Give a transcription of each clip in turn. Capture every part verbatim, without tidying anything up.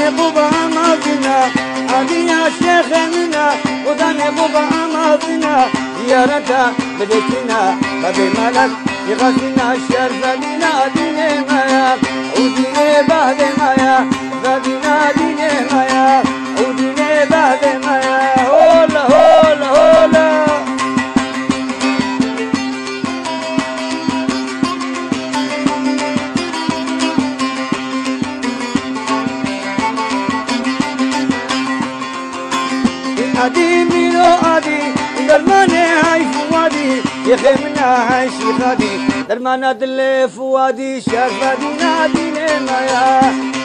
قبا مازنا علي يا شيخ منا وداني قبا مازنا زيارتا بدتنا بابي ملك يغسلنا الشرف دينا ديني مايا وديني بعد مايا فدينا ديني مايا وديني بعد مايا هولا هولا هولا أدي ميلو أدي درماني هاي فوادي يخمنا هاي شيخادي درمانا دلي فوادي شرفة دينا ديني مايا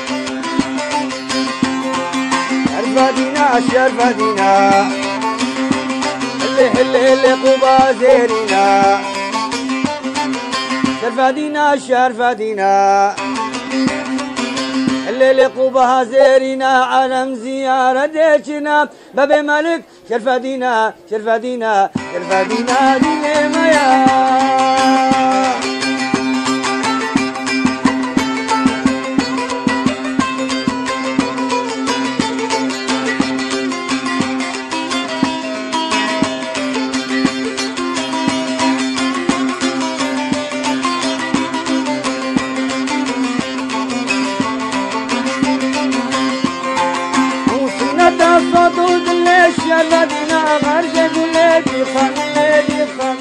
شرفة دينا شرفة دينا اللي حلي اللي قبا زيرينا شرفة دينا شرفة دينا الليل قوبها زيرنا علم زيارة ديشنا بابي مالك شرفة دينا شرفة دينا شرفة دينا ديني مايا صوت الليش يا لدينا غرجة ولادي خان لادي خان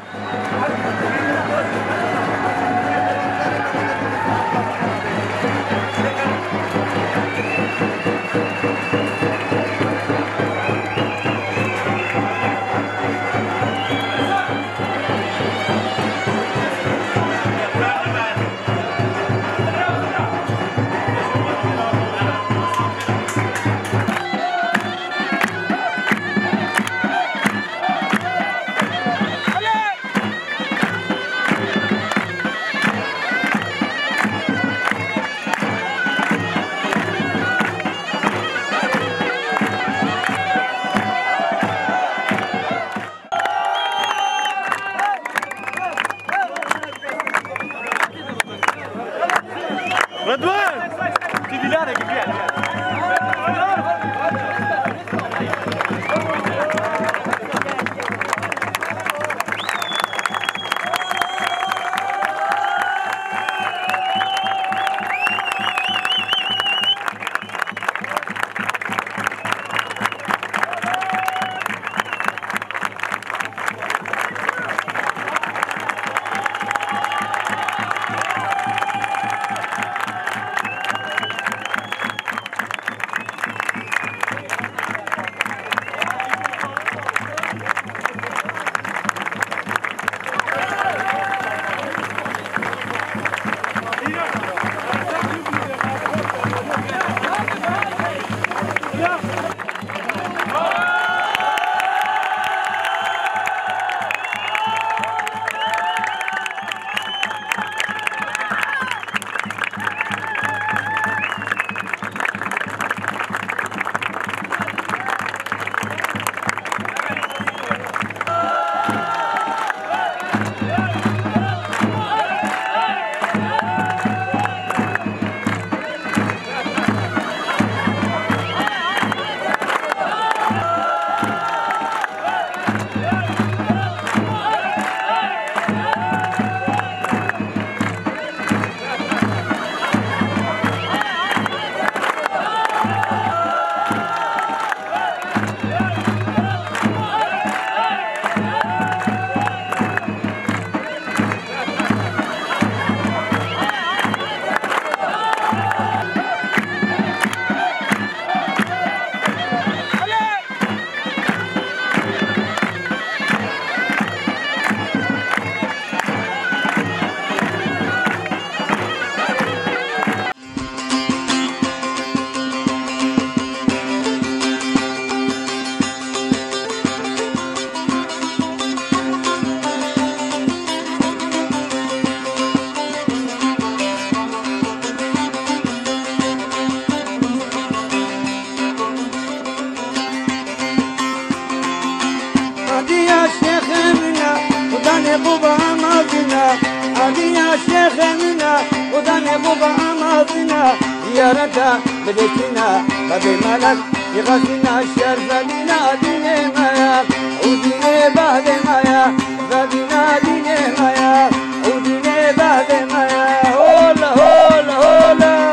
رضوان تيجي لنا كيف قبا مازنا علي يا شيخ منا وداني قبا مازنا زيارتا بديتنا بابي ملك يغسلنا الشرف دينا دينا مايا ودينا بعد مايا فدينا دينا مايا ودينا بعد مايا هولا هولا هولا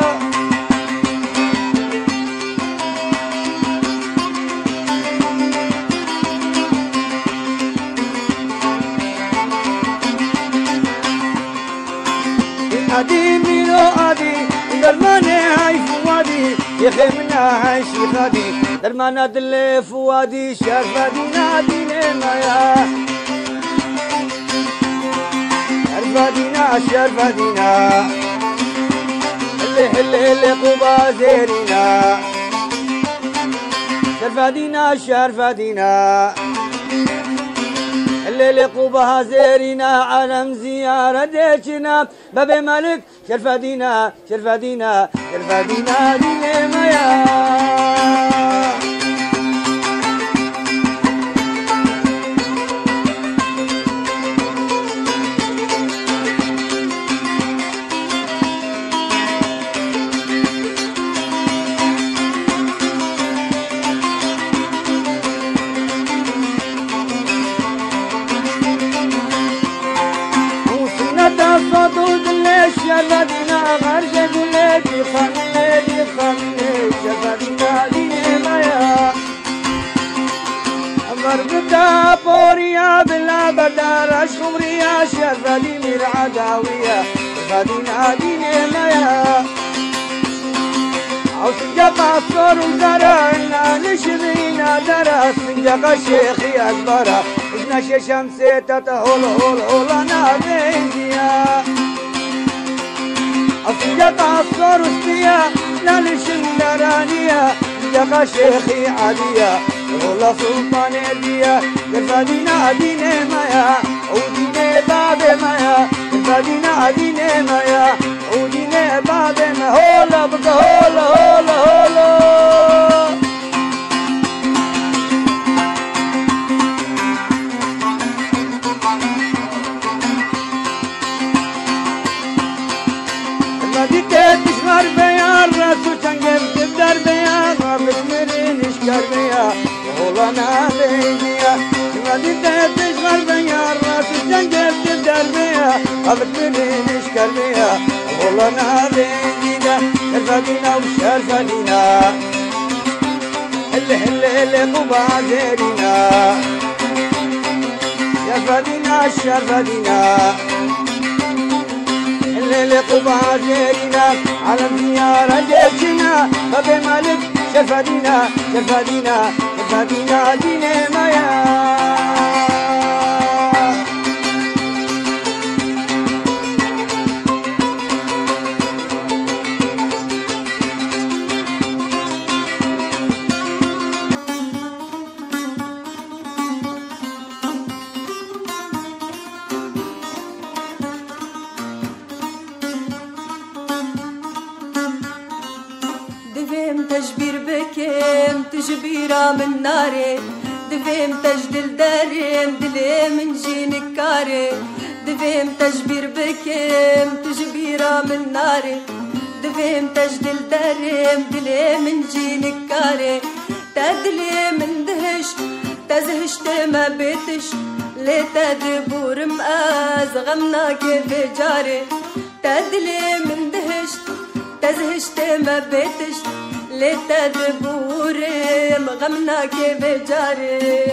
أدي ميلو أدي درماني هاي فوادي يخمنا هاي شيخادي درمانا دلي فوادي شرفادي نادي مايا شرفادينا شرفادينا اللي اللي اللي قبا زيرينا شرفادينا شرفادينا الليل قوبها زيرنا علم زيارة ديشنا بابي ملك شرفادينا شرفادينا شرفادينا دينا مايا صدود اللي شفدنا غرجة اللي بيخمني بيخمني شفدنا ديني مايا مربطة بوريا بلا بدار أشخمريا شفدي مير عداوية شفدنا ديني مايا أو سنجاق الصور وزرعنا نشبينا درس سنجاق الشيخي أكبر إذن شمسي تتهول هول هول أنا بيديا أسنجاق الصور وسبيا لا نشندرانيا سنجاق الشيخي عادية والله سلطان يديا كرفادينا ديني مايا وديني باب مايا كرفادينا ديني مايا وديني باب ما هولا بك هولا هولا هولا المدينة تشغر بيا الرسول تنقل تبدر بيا غابت مرين اشكر بيا هولا نابينيا المدينة تشغر بيا الرسول تنقل تبدر بيا غابت مرين اشكر بيا والله نابينا شرفادينا وشرفادينا اللي اللي اللي قبا زيرنا شرفادينا شرفادينا اللي اللي قبا زيرنا على زيارة جيشنا بابي ملك شرفادينا شرفادينا شرفادينا دينا مايا تجبير بكيم تجبيرة من ناري دفيم تجدل داريم دلي من جينك كاري دفيم تجبير بكيم تجبيرة من ناري دفيم تجدل داريم دلي من جينك كاري تدلي من دهش تزهشت ما بيتش لي تدبور مقاز غمنا كيف جاري تدلي من دهشت تزهشت ما بيتش لتدبوري مغمنا كيف جاري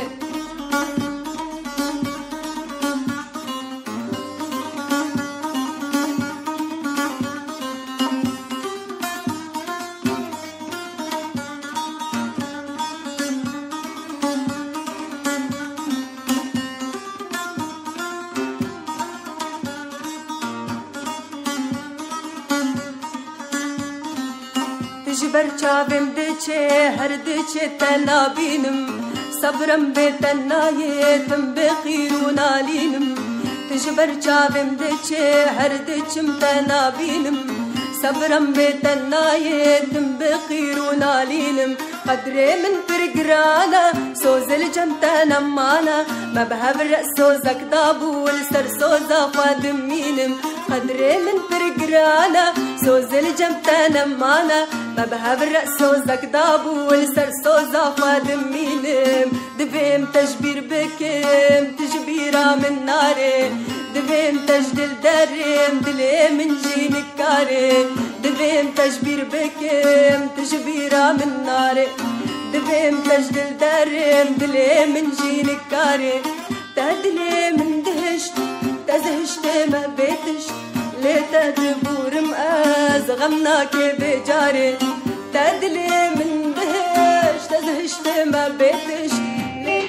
جبر چاوم دچه هر دچه تنابینم صبرم به تنایتم به خیرون علینم تجبر چاوم دچه هر دچم تنابینم صبرم به تنایتم به خیرون علینم قدري من برقرانا سوز الجمتة نمانا ما بهب رأسوزك دابو والسر سوزا فادم مينم قدري من برقرانا سوز الجمتة نمانا ما بهب رأسوزك دابو والسر سوزا فادم مينم دبيم تجبير بكم تجبيرا من ناري دبيم تجدل دريم دلي من جينك كاري دبيم تجبير بكم تجبيرا من ناري دبيم تجدل دريم دلي من جينك كاري تدلي من دهشت تزهشت ما بيتش ليه تدبور مقاز غمناك بجاري تدلي من دهشت تزهشت ما بيتش ليه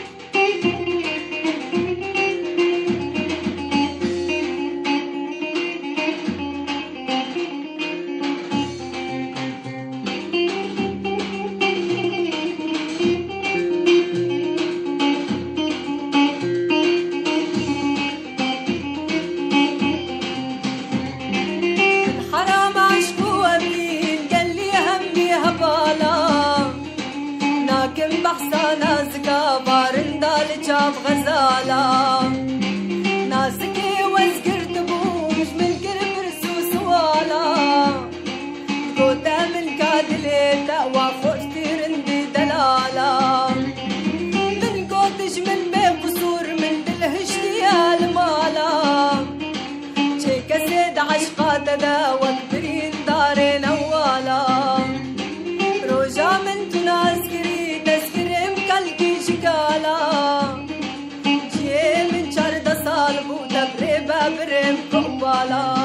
بحصانا زكا بارندا لجاب غزالا ناسكي وزقرت بوش من قرب رسوس والا قوتا من كادلي تقوى فوشتي رندي دلالا من قوتش من بقصور من دلهشتي المالا شيكا سيد عشقات دا وكبرين دارين اوالا روجا من تناسكري جي من شرد صالبو دبري بابرم قوالا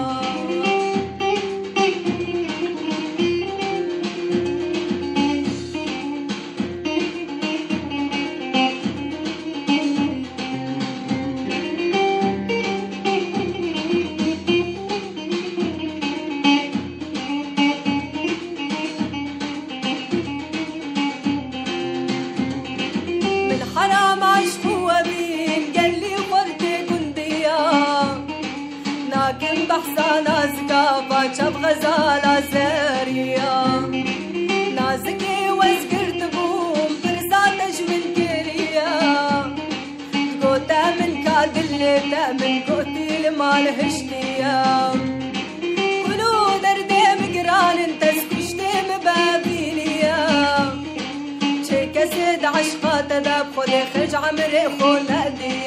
حرام عشقوا بين قالي ورتي كندية لكن بحصانا زكافة شاب غزالة زارية نازكي وزقرت بوم فرساتش من كرية تقوتا من كادلي تأمن قوتي لما لهشتية كلو دردي مقران انت سكشتي مبابينية كسد عشقات داب خذي خرج عمري خو نادي